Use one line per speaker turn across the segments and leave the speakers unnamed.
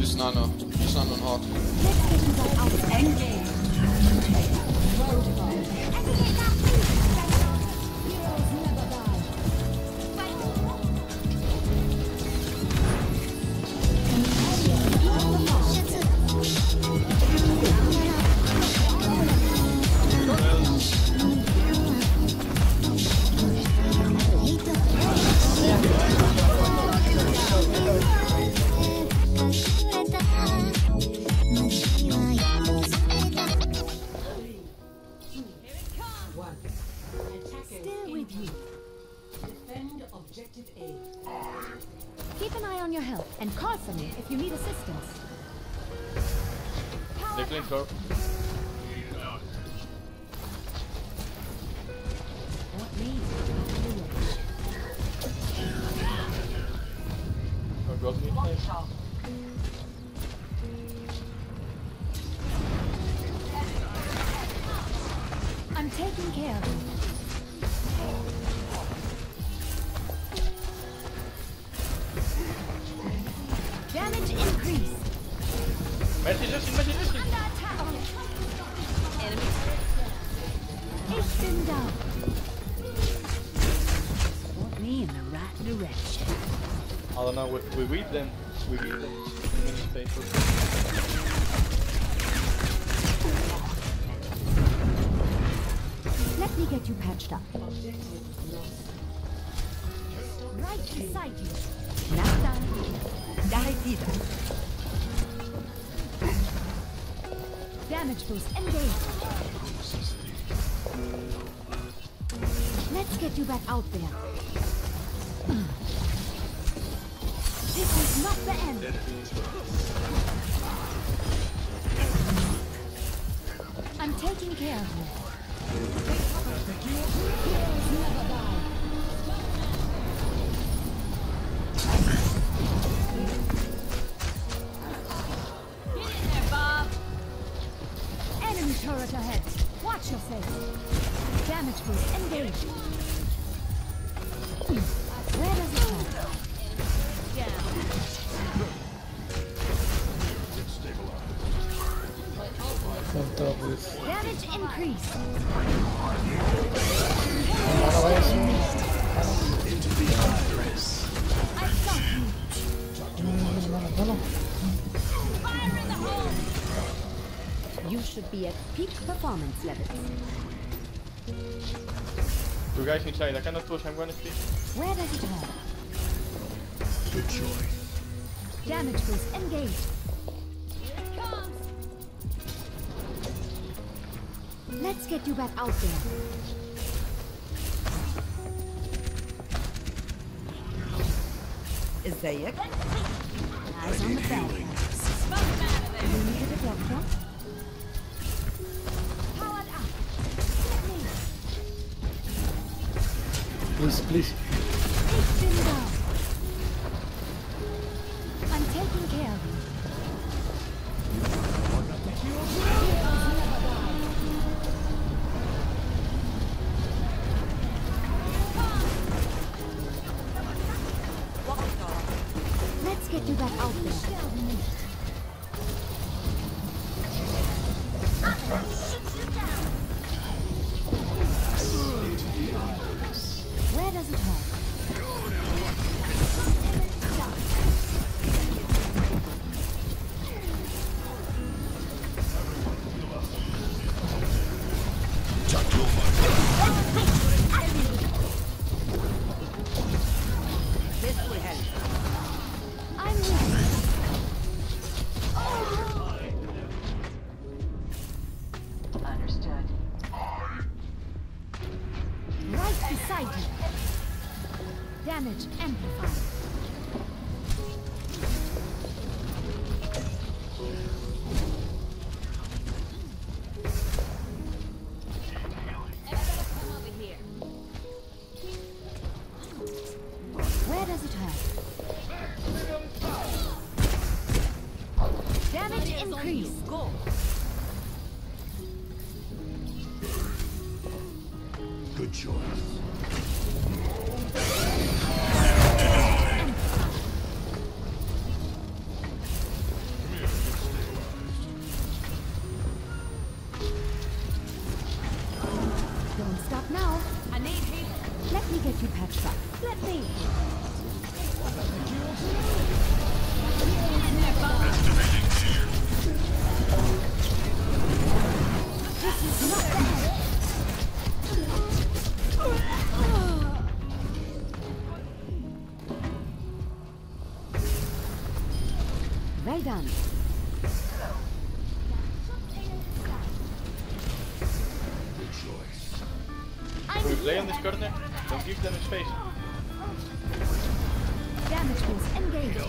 Just nano and hawk.
Engage.
Keep an eye on your health and call for me if you need assistance.
They clean floor. Oh, got me.
I'm taking care of you. Damage increase.
Messi.
Under attack. Enemy. Ich bin down. Point me in the right direction.
I don't know. We read them. We read them. Newspaper.
Let me get you patched up. Right beside you. Knock down. Die wieder. Damage boost engaged. Let's get you back out there. This is not the end. I'm taking care of you. Heroes never die. Enemy turret ahead. Watch your face. Damage boost engaged. Where does it go? Damage increase.
Into the Iris.
I stop you.
Fire in the hole.
You should be at peak performance levels.
Two guys inside. I cannot push. I'm gonna speak.
Where does it hurt?
Good choice.
Damage boost engaged.
Here it comes.
Let's get you back out there.
ازيك؟
Eyes on the bag.
Smoke out of there.
You need a deflector? Powered up.
Please.
Ich bin down. I'm taking care of you. Let's get you back out there. Where does it hurt?
This will help.
I'm ready.
Understood.
Right beside you. Damage amplified.
Everybody come over here.
Where does it hurt? Damage increase.
Go.
Good choice.
Lie down.
Rejoice.
I'm
Can we play
here.
on this corner? Don't give them space.
Damage boost engaged.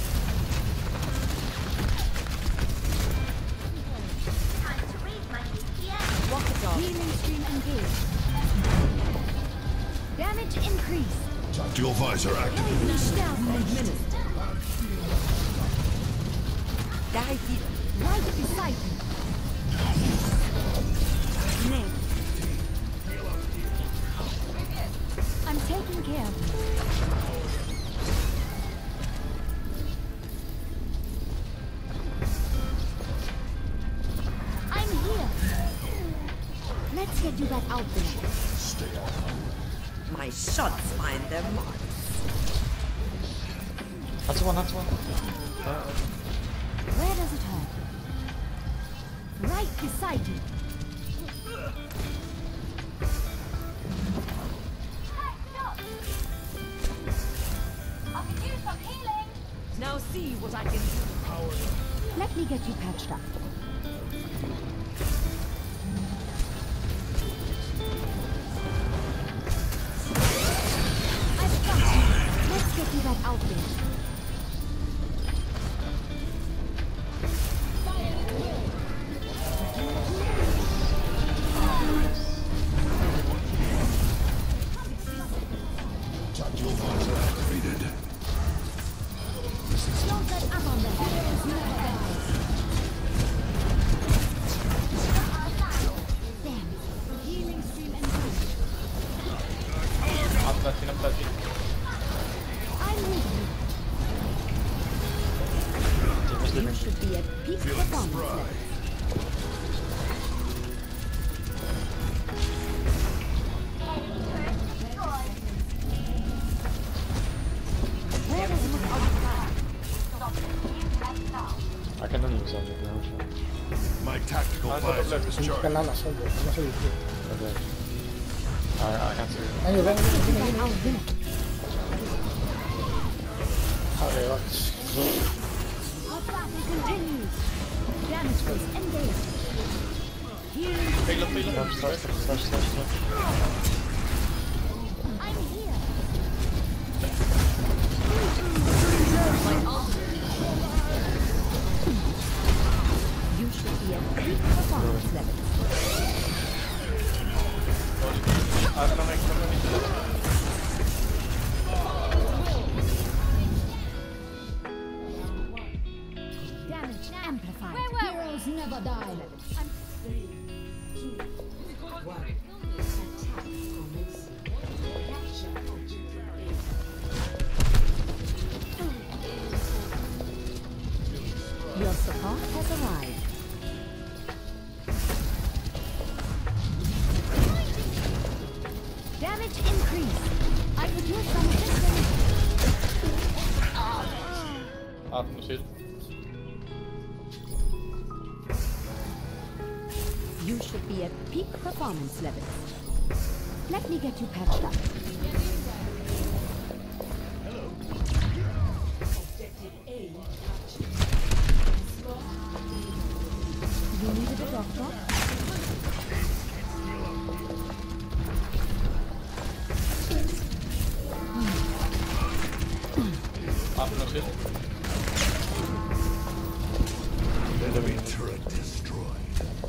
Rocket dog.
Healing stream engaged. Damage increased.
Dual visor active.
Sterben administered.
Die here.
Right beside you. Nay. I'm taking care of you. I'm here. Let's get you back out there.
Stay on.
My shots find their marks.
That's one.
Where does it hurt? Right beside you.
Now see what I can do.
Let me get you patched up. I've got you. Let's get you back out there.
Dual visor activated.
Don't let up on them. Damn. Healing stream engaged.
I'm touching.
I'm with you. You should be at peak performance level. Where does it look outside?
I can only use it now.
My tactical
Ah, top
visor
left.
is
Kan
charged.
nada soy yo, no soy yo.
Okay. I can't see it.
Ven, ven, ven,
Get you
ven,
back
ven.
out there.
Abre, va.
Our battle continues. Damage boost engaged. Healing.
Payload. Slash.
I'm here. You should be at peak performance level.
I'm coming.
Damage amplified.
Where were we?
Heroes never die. Your support has arrived. Damage increased. I could use some assistance.
Half of the shield.
You should be at peak performance levels. Let me get you patched up. You needed a doctor?
Half of the shield.
Enemy turret destroyed.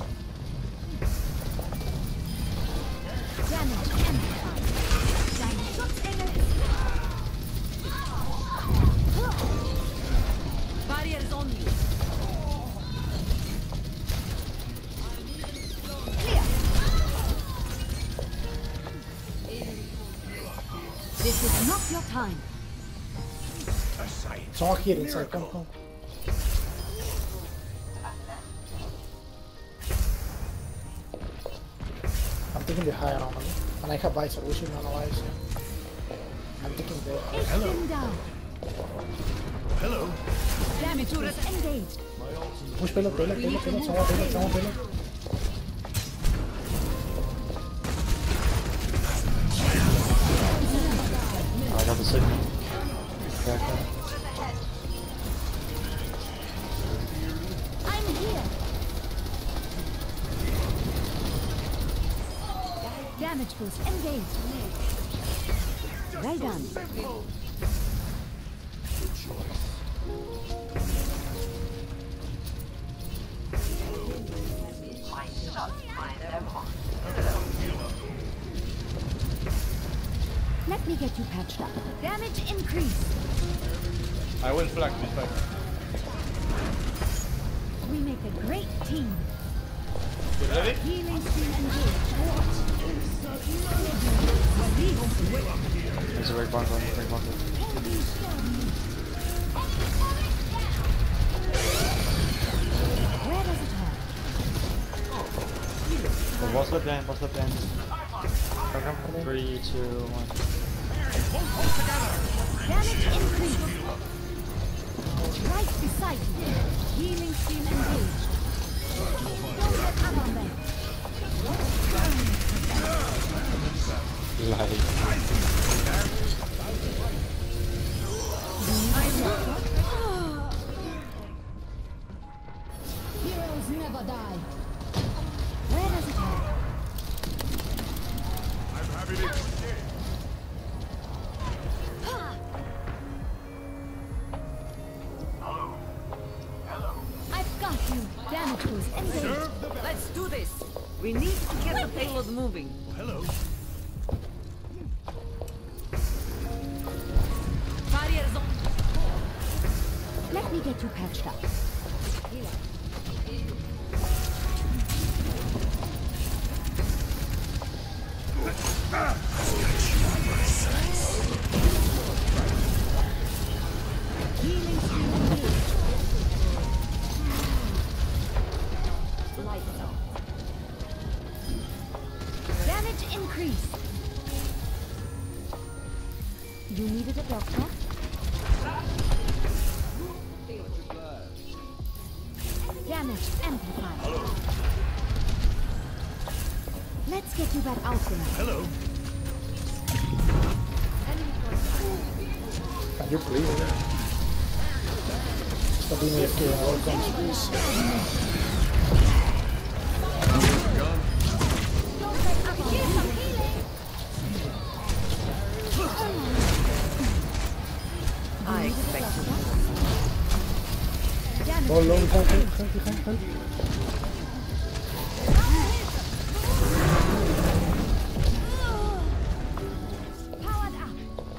Damage amplified. Dein Schutzengel
Barrier is on you.
clear. This is not your time.
Son aquí, inside, come. I'm taking the higher armor. And I have visor, we should not wise. I'm taking the...
It's been down.
Hello.
Damage boost engaged.
Push payload, someone payload.
I got the signal.
Damage boost engaged. Well done. Let me get you patched up. Damage increase.
I went flag this fight.
We make a great team.
You ready?
Healing stream engaged.
There's a red bond on red bond.
Where does it hurt?
So what's the plan? What's the plan? 3, 2, 1.
Damage increase. Right beside you. Healing stream engaged. Don't let up on them.
Like.
Heroes never die. Where does it hurt?
I'm happy to.
I've got you. Damage boost engaged.
Let's do this. We need to get the payload moving.
Hello.
Barriers on.
Let me get you patched up. Healing stream engaged. Lights out. Damage increase. You needed a doctor? Damage amplified. Let's get you back out there.
Hello.
Can you please? Stop being AFK and all comes, please.
I expect you.
Go low, help.
Powered up.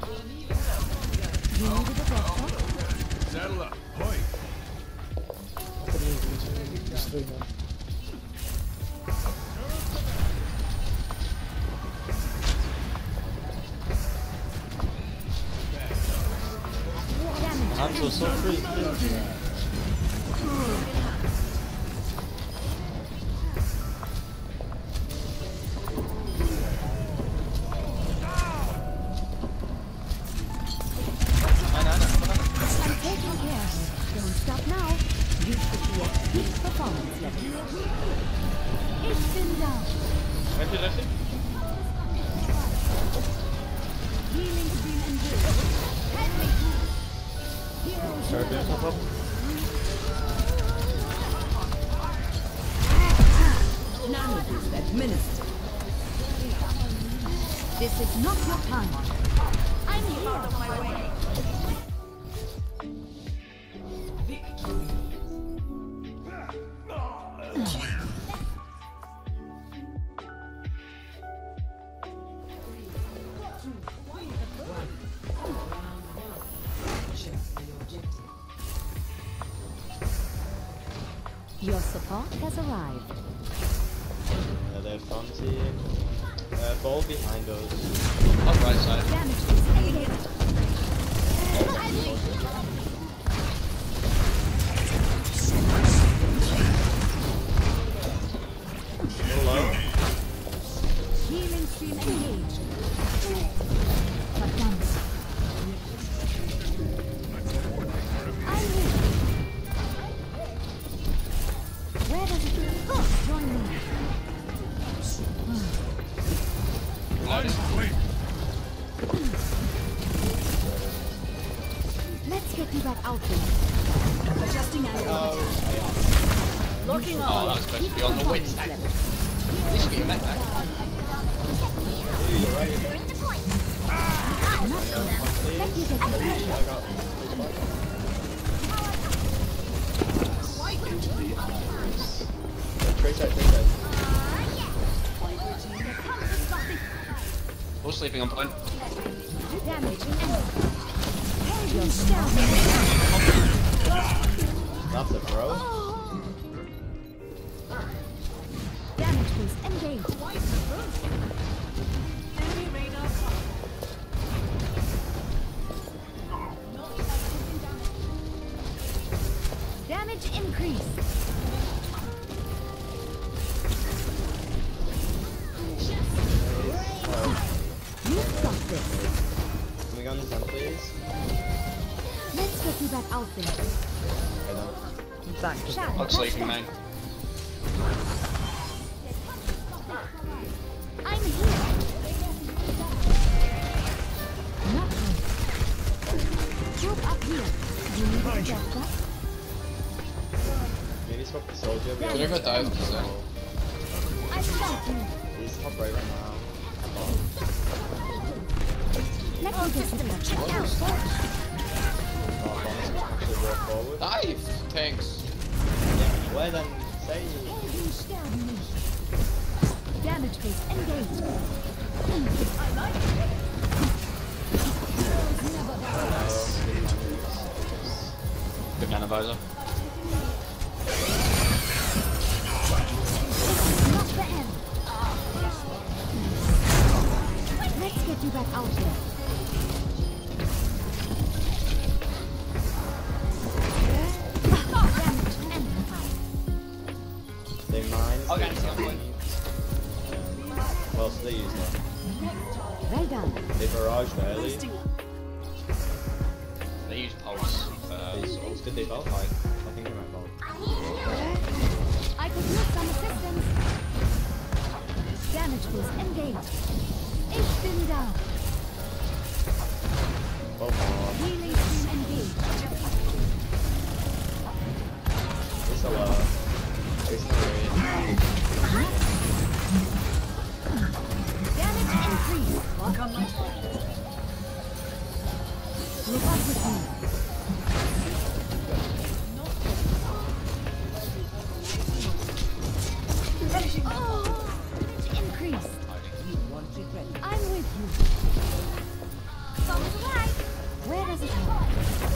You needed a doctor?
Saddle up. Hoi.
Just 3 now.
Damage.
I'm so free.
I'm taking care. Don't stop now. You should be at peak performance level. Ich bin da.
Went to
Healing stream engaged. Help me. Heroes
Sorry,
never
there's no
die.
problem.
None of this administered.
This is not your time. I'm here.
Out of my way.
Your support has arrived.
They're fancy. Ball behind us. On right side.
Damage is engaged.
Low.
Healing stream engaged. But done. I'm here. Where does it go? Join me.
Wait.
Let's get you back out there. Adjusting angle.
Looking
Oh,
on.
that's supposed to be on the win stack. This should be a mech back. you're right.
Let me get you.
I got Trace out, trace out.
All sleeping on point.
Damage and you're down.
That's a bro.
Damage boost engaged. Damage increase. You stop this.
Can we go on the 10 please?
Let's get you back out there.
I don't.
Back.
Shadow,
All sleeping, man.
I'm here. Nothing. Troop up here. You need a doctor?
Maybe swap the soldier.
Yeah.
Whatever dies, just
I got you.
He's top right now.
Let me get some check out.
Actually work forward.
dive! Thanks.
Well then, say
Damage base engaged.
Good man, advisor.
Not the end. Let's get you back out there. Damage amplified.
they mine.
Okay, see on point.
Well, so they use that.
Well done.
They barrage early.
They use pulse.
They souls. Did they both? I think they might both.
I could use some assistance. Damage boost engaged. Ich bin down.
Both are.
Healing stream engaged.
It's a it's not great.
Damage increase. Look up with me. Oh, increase. I'm with you. Someone's right. Where does it help?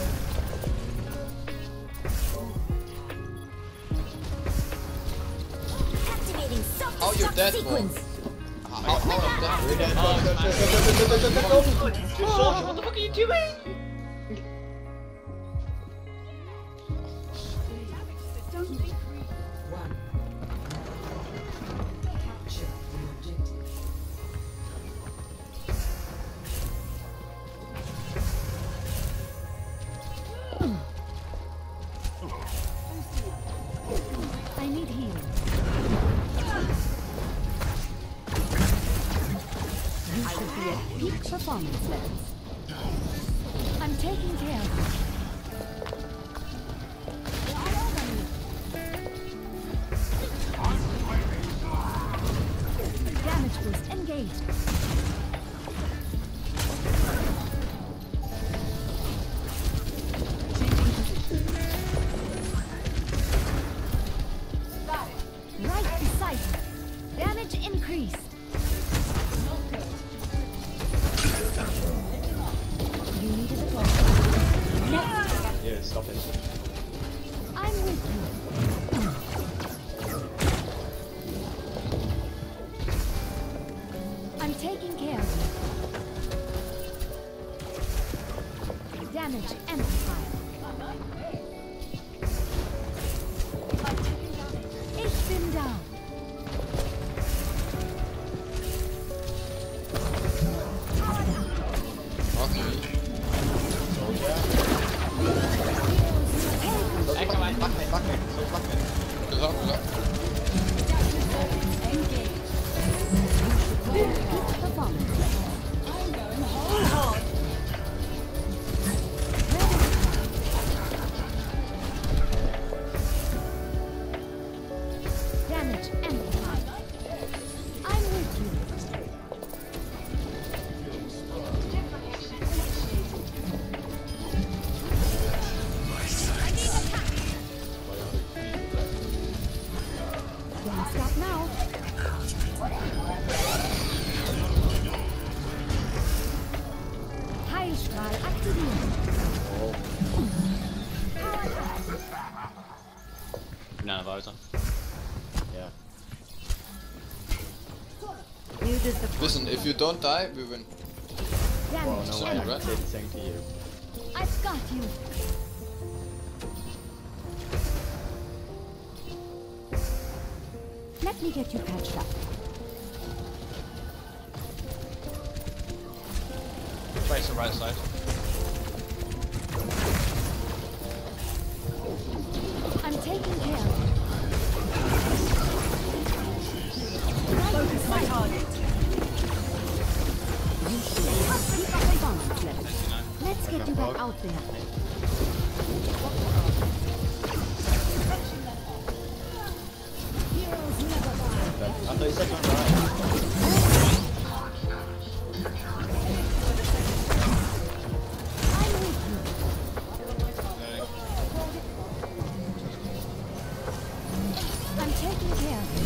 Activating self-destruct
Oh, you're dead,
sequence.
We're dead.
What the fuck are you doing?
I need healing. You should be at peak performance levels. I'm taking care of you. Damage boost engaged. Right beside you. Damage increased. You needed a goal.
Yeah, stop it.
I'm with you. I'm taking care of you. Damage amplified. Ich bin down.
Okay. Echo man.
Back me. So back me.
Good luck, good luck.
Peak performance level. Damage amplified. I'm with you.
nanovisor.
Yeah.
You did the
Listen, if you don't die, we win.
Well,
damage.
no,
Sorry,
I
right?
say the same to you.
I've got you. Let me get you patched up.
Trace the right side.
I'm taking care of you.
Focus my target.
You should have the performance level. Let's get you back out there. Heroes never die.
I thought you said one right.
I'm with you. I'm taking care of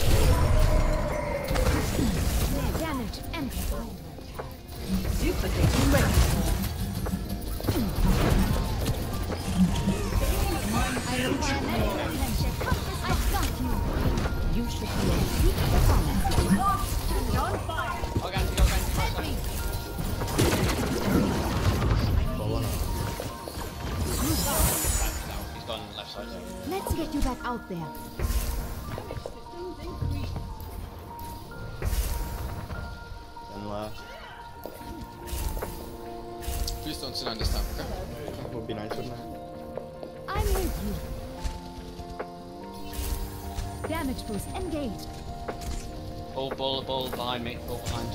you. Damage amplified.
Duplicating ready.
I require medical attention. I've got you. You should be at peak performance.
On fire.
He's gone left side.
Let's get you back out there.
And left.
Please don't sit on this time, okay?
Would be nice, wouldn't it?
I'm with you. Damage boost engaged.
Ball behind me. Ball behind.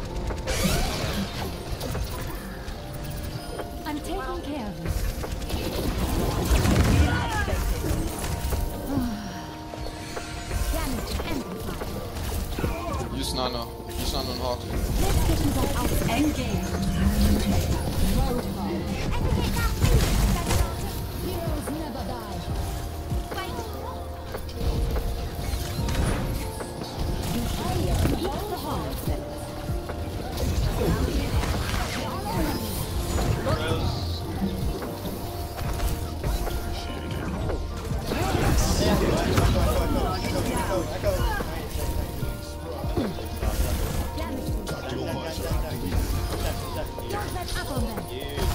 I'm taking care of you. Damage amplified.
Use Nano. Use Nano and Hawk.
Let's get you back out there.
Engage.
Heroes never die. You should be at peak performance levels. Damage boost. Don't let up on them.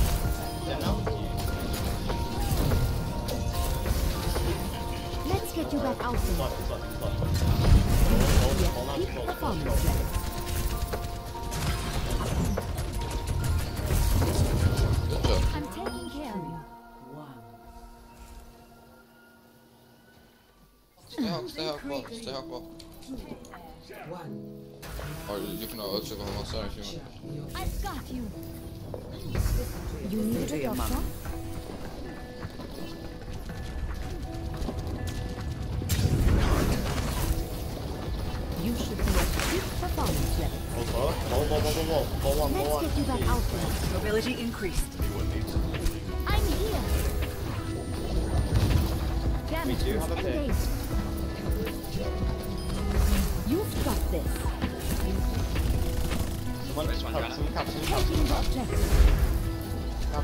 Let's get you back out there. Peak performance levels.
Good job.
I'm taking care of you.
Stay Hawk ball. Stay Hawk ball. Or you can also go on side if you want.
I've got you. You need a doctor? You should be at peak performance level. Let's get you back out there.
Mobility increased.
I'm here. Damage
do
boost
have a pick.
engaged. You've got this.
Someone
This one,
cap,
Joanna.
someone cap.
Taking the objective.
Cap.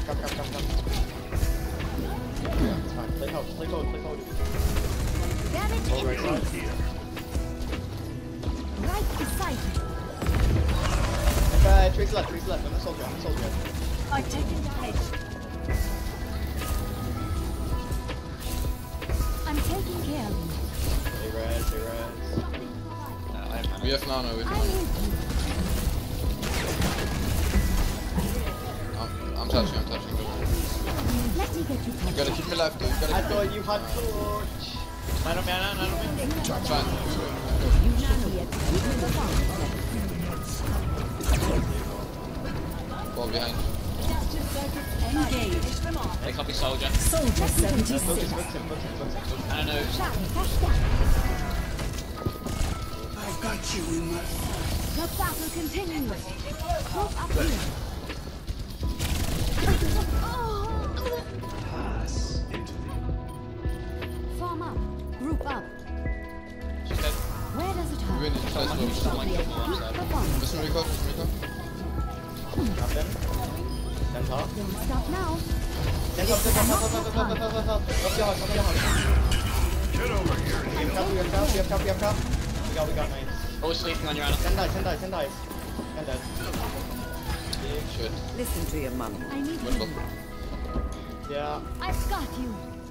Yeah, it's fine. Play hold.
Damage
Hold right
increased.
side.
Right beside you.
Okay, Trace left. I'm a soldier.
I've taken damage.
I'm taking care of you.
Hey, res.
I have mana.
We have Nano. We have
I'm
Nano.
with you.
I'm touching.
Let me get you
You
touched.
gotta keep me alive though. You
I
gotta
thought you had torch.
Nano me.
try.
You should be at peak performance level.
Ball behind.
Engage.
They copy soldier.
Soldier 76.
Focus him.
I don't know.
Shot, dash down.
I've got you in my...
The battle continues. Move up here. Form up. Group up.
She's dead.
Where does it
We
hurt?
win it. Let's go.
You should be at peak performance.
Listen, Rico.
Cap them. Then top.
Don't stop now.
Then top. Up your heart.
Get over here.
We have cup. We got mate.
Always sleeping on your animal.
10 dice. 10 dead.
Shit.
Listen to your mum.
I need
Good
you.
luck.
Yeah.
I've got you.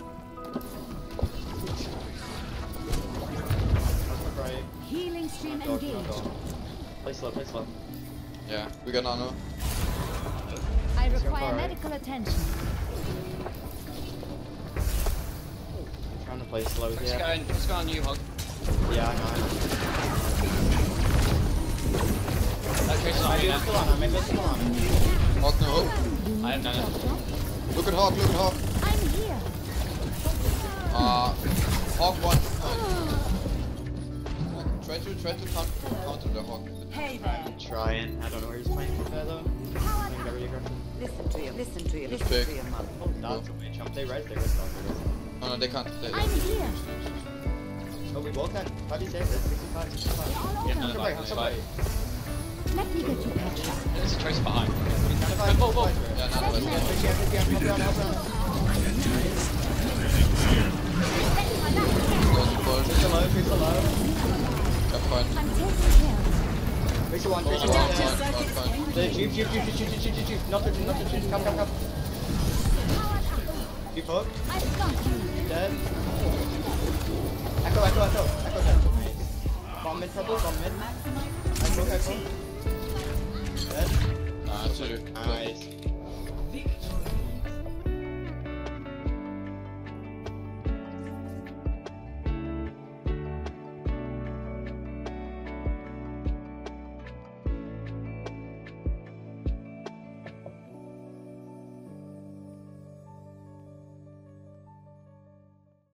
That's right.
Healing stream
Dog,
engaged.
Play slow.
Yeah, we got nano.
I
your
require
card.
medical attention.
I'm trying to play slow
Let's
here.
go on you, Hog.
Yeah, I know.
That Tracer's on me now.
Maybe it's still on.
Hawk no hope.
I have done it.
Look at Hawk.
I'm here.
Hawk 1. Try to counter the Hawk.
Hey there.
I'm trying. I don't know where he's playing from there though. Playing very aggressive.
Listen to your
big.
mum.
Oh, that's a witch. They res.
No, they can't.
I'm here.
Oh, we both can. How do you save this? 65.
Yeah, no,
Come
it's fine.
right.
Let me get you patched up.
There's a Tracer behind.
Help
Yeah, nano. Let's go. Goes in first.
Freeze low.
Got fine.
I'm taking care.
Freeze one.
Fine.
The Jeep. Not the Jeep. Come. Jeep hook.
I've got you.
Dead. Echo dead. Bomb mid. Echo. Dead.
Nah, it's
Nice.